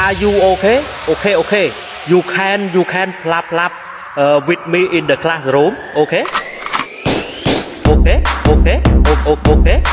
Are you okay? Okay, okay. You can plap with me in the classroom. Okay? Okay, okay, okay, okay.